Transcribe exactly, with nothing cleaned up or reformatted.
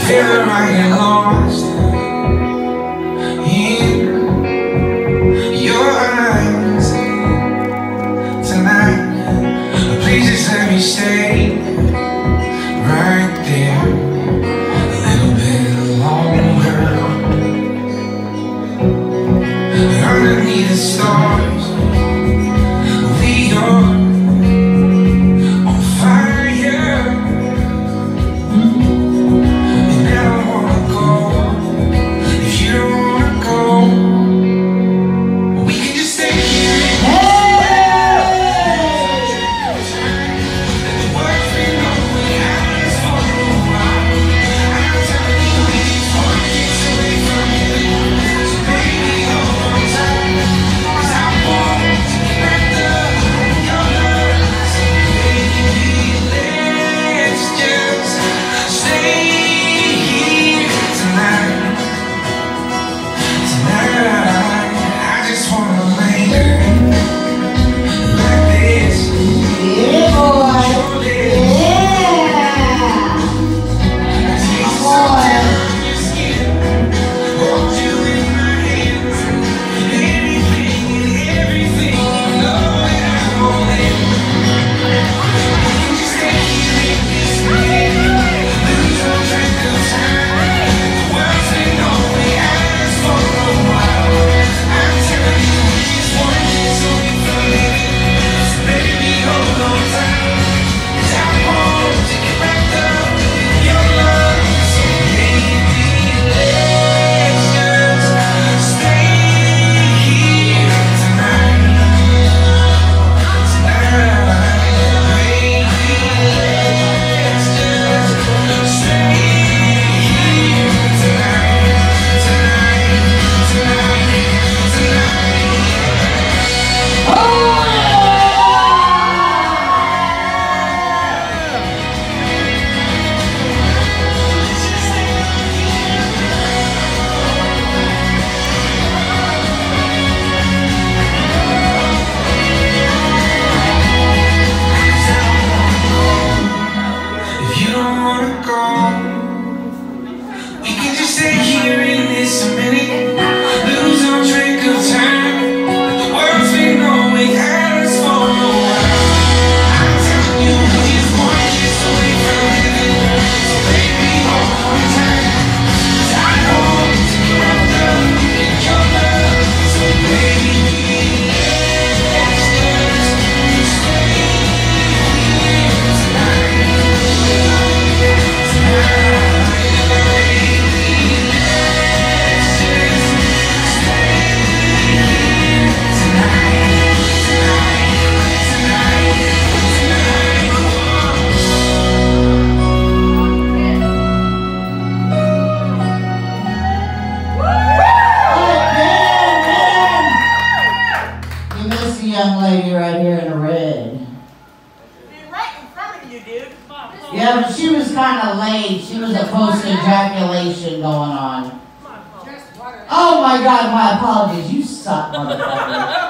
Feeling I get lost in your eyes tonight. Please just let me stay right there a little bit longer. Underneath the stars, we are on fire. And I don't wanna go if you don't wanna go. We can just stay here. Young lady right here in the red. Right in front of you, dude. Yeah, but she was kind of late. She was a post-ejaculation going on. Oh my God, my apologies. You suck, motherfucker.